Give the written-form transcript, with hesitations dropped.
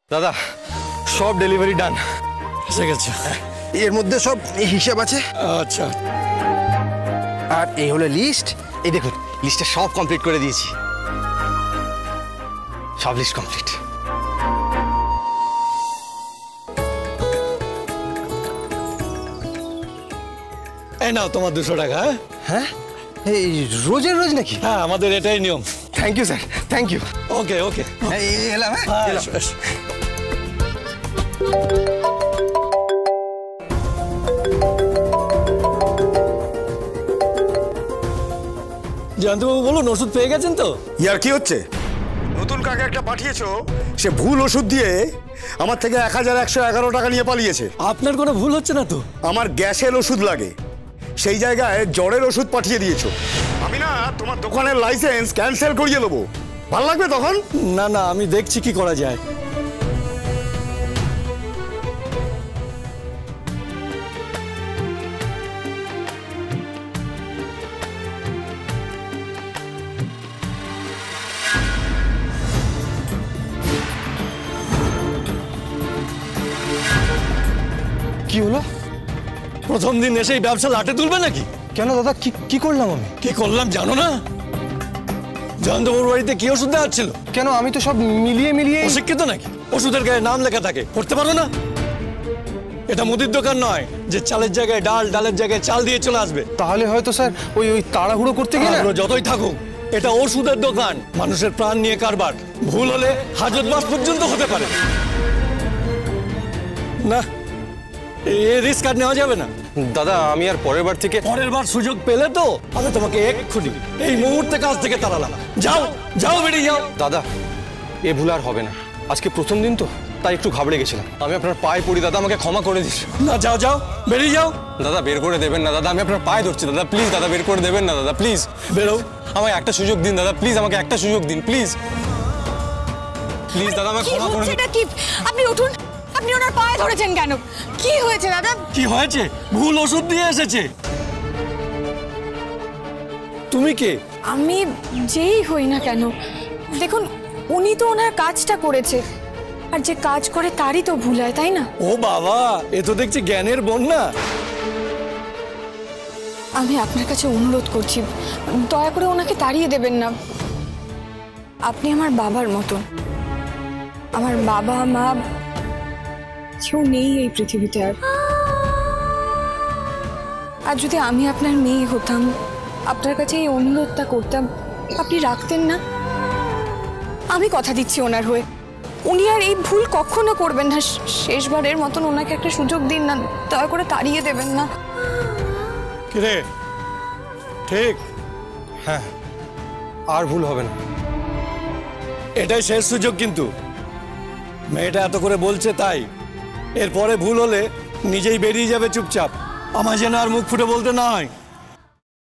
দাদা সব ডেলিভারি ডান, এসে গেছে। এর মধ্যে সব হিসাব আছে। আচ্ছা, আর এই হলো লিস্ট। এই দেখুন লিস্টটা সব কমপ্লিট করে দিয়েছি, সব লিস্ট কমপ্লিট। এই নাও তোমার 200 টাকা। হ্যাঁ, এই রোজের রোজ নাকি? হ্যাঁ, আমাদের এটাই নিয়ম। Thank you sir, thank you. Okay okay, এলাম। জয়ন্তবাবু বলুন, ওষুধ পেয়ে গেছেন তো? ইয়ার কি হচ্ছে? নতুন কাকে একটা পাঠিয়েছো, সে ভুল ওষুধ দিয়ে আমার থেকে 1111 টাকা নিয়ে পালিয়েছে। আপনার কোনো ভুল হচ্ছে না তো? আমার গ্যাসের ওষুধ লাগে, সেই জায়গায় জ্বরের ওষুধ পাঠিয়ে দিয়েছো। আমি না তোমার দোকানের লাইসেন্স ক্যান্সেল করিয়ে নেবো, ভাল লাগবে তখন? না না, আমি দেখছি কি করা যায়। কি হলো? প্রথম দিন এসেই ব্যবসা লাটে তুলবে নাকি? কেন দাদা, কি করলাম আমি? কি করলাম জানো না? জয়ন্তবাবুর বাড়িতে কি ওষুধ দেওয়া ছিল? কেন, আমি তো সব মিলিয়ে অশিক্ষিত নাকি? ওষুধের গায়ে নাম লেখা থাকে, পড়তে পারো না? এটা মুদির দোকান নয় যে চালের জায়গায় ডাল, ডালের জায়গায় চাল দিয়ে চলে আসবে। তাহলে হয়তো স্যার ওই তাড়াহুড়ো করতে গিয়ে না। যতই থাকুক, এটা ওষুধের দোকান, মানুষের প্রাণ নিয়ে কারবার। ভুল হলে হাজতবাস পর্যন্ত হতে পারে। না, এই রিস্ক আর নেওয়া যাবে না। দাদা আমি আর পরের বার থেকে পরের বার সুযোগ পেলে তো আমি তোমাকে এক্ষুনি এই মুহূর্তে কাজ থেকে তাড়ালাম। যাও যাও, বেরিয়ে যাও। দাদা এ ভুল আর হবে না, আজকে প্রথম দিন তো তাই একটু ঘাবড়ে গেছিলাম। আমি আপনার পায়ে পড়ি দাদা, আমাকে ক্ষমা করে দিস। না, যাও যাও, বেরিয়ে যাও। দাদা বের করে দেবেন না দাদা, আমি আপনার পায়ে ধরছি দাদা, প্লিজ দাদা বের করে দেবেন না দাদা, প্লিজ। বেরো, আমাকে একটা সুযোগ দিন দাদা, প্লিজ আমাকে একটা সুযোগ দিন, প্লিজ প্লিজ দাদা, আমাকে ক্ষমা করে দিন। এটা কি? আপনি উঠুন, আপনি ওনার পায়ে ধরেছেন কেন? কি হয়েছে দাদা? কি হয়েছে? ভুল ওষুধ দিয়ে এসেছে। তুমি কে? আমি যেই হই না কেন, দেখুন উনি তো ওনার কাজটা করেছে, আর যে কাজ করে তারই তো ভুল হয়, তাই না? ও বাবা, এ তো দেখছি জ্ঞানের বন্যা। আমি আপনার কাছে অনুরোধ করছি, দয়া করে ওনাকে তাড়িয়ে দেবেন না। আপনি আমার বাবার মতন। আমার বাবা মা কেউ নেই এই পৃথিবীতে আর যদি আমি আপনার মেয়ে হতাম, আপনার কাছে এই অনুরোধটা করতাম, আপনি রাখতেন না? আমি কথা দিচ্ছি ওনার হয়ে, উনি আর এই ভুল কখনো করবেন না। শেষবারের মতন ওনাকে একটা সুযোগ দিন না, দয়া করে তাড়িয়ে দেবেন না। কিরে, ঠিক? হ্যাঁ, আর ভুল হবে না। এটাই শেষ সুযোগ, কিন্তু মেয়েটা এত করে বলছে তাই। এরপরে ভুল হলে নিজেই বেরিয়ে যাবে চুপচাপ, আমার যেন আর মুখ ফুটে বলতে না হয়।